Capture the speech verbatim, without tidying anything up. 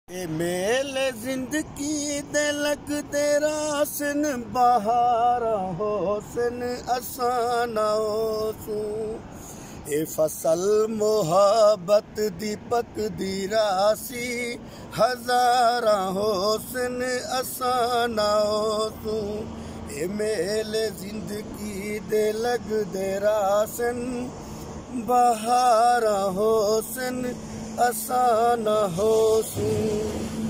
ए मेले जिंदगी दे लग दे रासन बहार होसन असाना होसू ए फसल मोहब्बत दीपक दी रासी हजारा होसन असाना होसू ए मेले जिंदगी दे लग दे रासन बहार होसन असाना होसू।